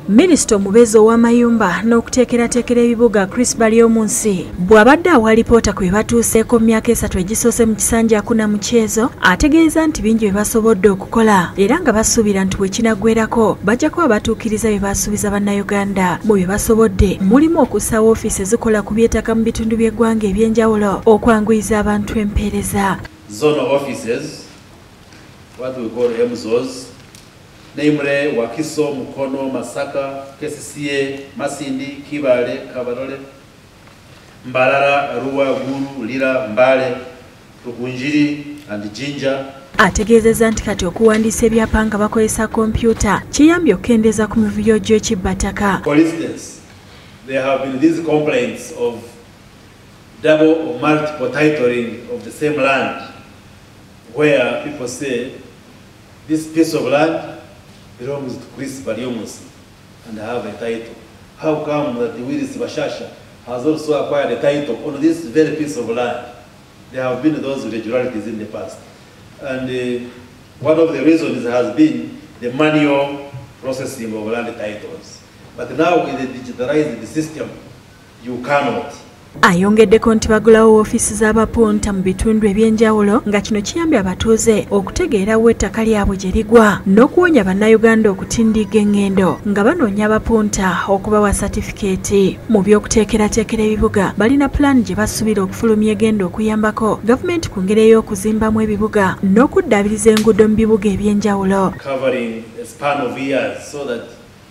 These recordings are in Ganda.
Minisita omubeezi ow'amayumba n'okuteekerateekera ebibuga Chris Baryomunsi bw'abadde awa alipoota ku bebatuuseeko mu myaka 3 egisoose mu kisanja akuna mu kyezo ategeeza nti bingi bye basobodde okukola era nga basuubira nti bwe kinaggweerako bajja kuba batuukiriza bye baasuubiza bannayuganda. Mu bye basobodde mulimu okussa woofiisi ezikola ku by'ettaka mu bitundu by'eggwanga ebyenjawulo okwanguyiza abantu empeereza. Zonal offices, what we call MZOs, namely Wakiso, Mukono, Masaka, KCCA, Masindi, Kibale, Kabarole, Mbarara, Arua, Gulu, Lira, Mbale, Rukunjiri and Jinja. Ategeezezza nti kati okuwandiisa ebyapa nga bakozesa kompyuta kiyambye okukendeeza ku mivuyo gy'ekibbataka. For instance, there have been these complaints of double or multiple titling of the same land, where people say this piece of land belongs to Chris Baryomunsi and have a title. How come that the Willis Bashasha has also acquired a title on this very piece of land? There have been those irregularities in the past. And one of the reasons has been the manual processing of land titles. But now with the digitalized system, you cannot. Ayongeddeko nti bagulawo woofiisi z'abapunta mu bitundu ebyenjawulo nga kino kiyambye abatuuze okutegeerawo ettaka lyabwe gye ligwa n'okuwonya bannayuganda okutindiga engendo nga banoonya abapunta okubawa satifikeeti. Mu by'okuteekerateekera ebibuga balina pulaani gye basuubira okufulumya egenda okuyambako gavumenti ku ngeri ey'okuzimbamu ebibuga n'okuddaabiriza enguudo mu bibuga ebyenjawulo. Covering a span of years so that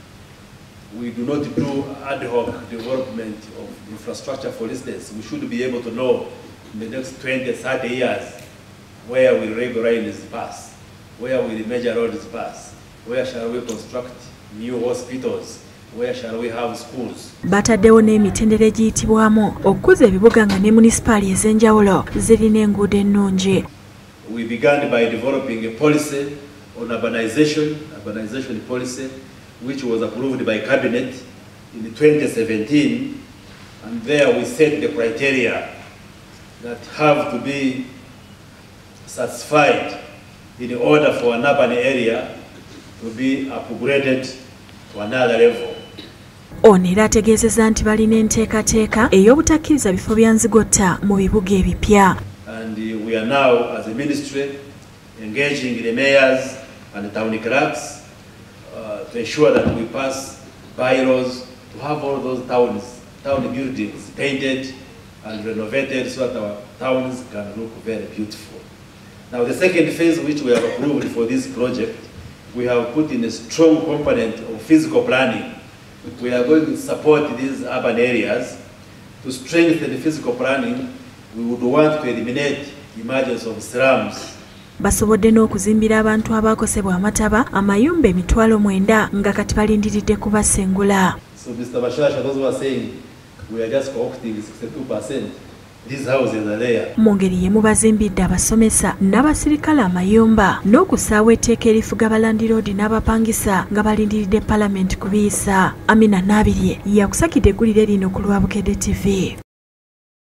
we do not do ad hoc development of infrastructure. For instance, we should be able to know in the next 20, 30 years where will railway lines pass, where will major roads pass, where shall we construct new hospitals, where shall we have schools. Bataddewo n'emitendera egiyitibwamu okukuza ebibuga nga ne munisipaali ez'enjawulo zirina enguudo ennungi. We began by developing a policy on urbanization policy, which was approved by Cabinet in 2017, and there we set the criteria that have to be satisfied in order for an urban area to be upgraded to another level. Ono era ategeezezza nti balina enteekateeka ey'obutakkiriza bifo bya nzigotta mu bibuga ebipya. And we are now, as a ministry, engaging the mayors and the town clerks to ensure that we pass bylaws to have all those town buildings painted and renovated so that our towns can look very beautiful. Now the second phase which we have approved for this project, we have put in a strong component of physical planning. We are going to support these urban areas. To strengthen the physical planning, we would want to eliminate the emergence of slums. Basobodde n'okuzimbira abantu abaakosebwa amataba amayumba 9,000 nga kati balindiridde kubasengula. So Mr. Bashasha, those who are saying we are just co-opting 62%, these houses are there. Mu ngeri yemu bazimbidde abasomesa n'abasirikale amayumba n'okusaawa etteeka erifuga balandiroodi n'abapangisa nga balindiridde Parliament kubiyisa. Amina Nabirye yakusakidde eggulire lino ku Lwabukedde TV.